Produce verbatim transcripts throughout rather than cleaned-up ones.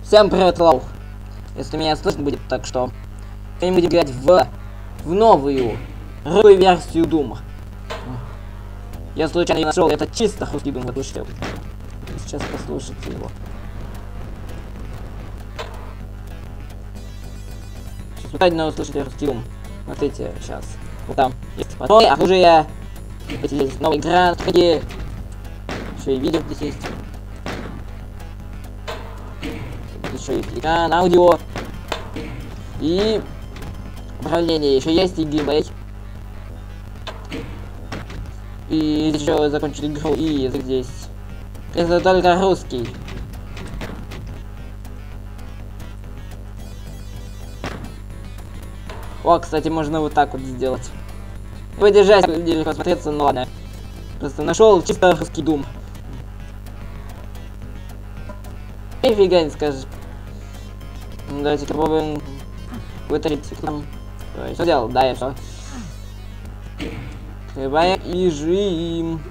Всем привет, лол. Если меня слышно будет, так что мы будем играть в, в новую русскую версию Дума. Я случайно нашел, это чисто русский Дум, слушайте. Сейчас послушайте его. Случайно услышите русский Дум. Смотрите, сейчас. Вот там есть патроны, оружие. Эти есть новые гранаты. Еще и видео здесь есть. Еще есть экран, аудио. И управление еще есть, и геймплей. И еще закончили игру, и язык здесь. Это только русский. О, кстати, можно вот так вот сделать. Выдержать, легко смотреться, ну ладно. Просто нашел чисто русский Дум. Нифига не скажешь. Давайте попробуем вытащить там. Что делал? Да, я все. Открываем и жим.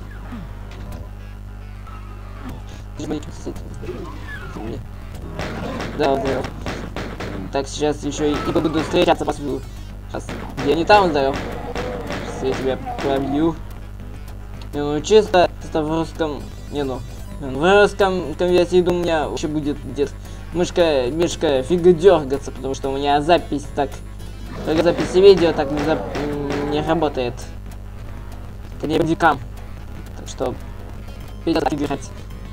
Да, да. Так, сейчас еще и, и буду встречаться по свету. Сейчас. Я не там, здоров. Сейчас я тебя пробью. Не, ну чисто, чисто в русском. Не, ну. В русском конверсии у меня вообще будет где-то мышка, мишка фига дергаться, потому что у меня запись так. Только запись видео так не, зап... не работает. Это не бандикам. Так что придется играть.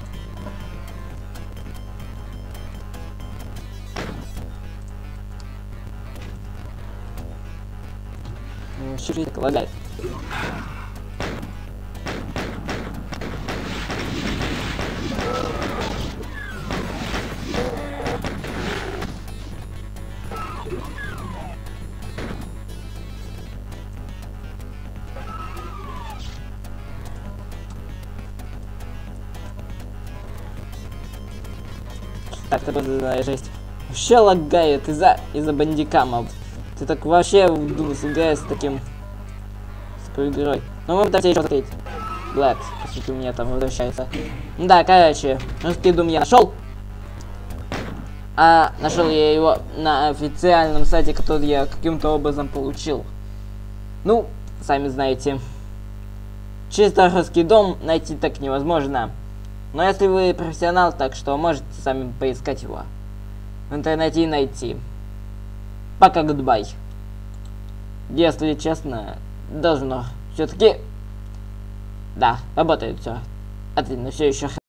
Ну, что так лагает? Так, это была жесть. Вообще лагает из-за из-за бандикамов. Ты так вообще играешь с таким с такой игрой. Но мы пытаемся еще смотреть. Блэд, по сути, у меня там возвращается. Да, короче, русский Дум я нашел. А нашел я его на официальном сайте, который я каким-то образом получил. Ну, сами знаете. Чисто русский Дум найти так невозможно. Но если вы профессионал, так что можете сами поискать его в интернете и найти. Пока, гудбай. Если честно, должно все-таки... Да, работает все. Отлично, все еще.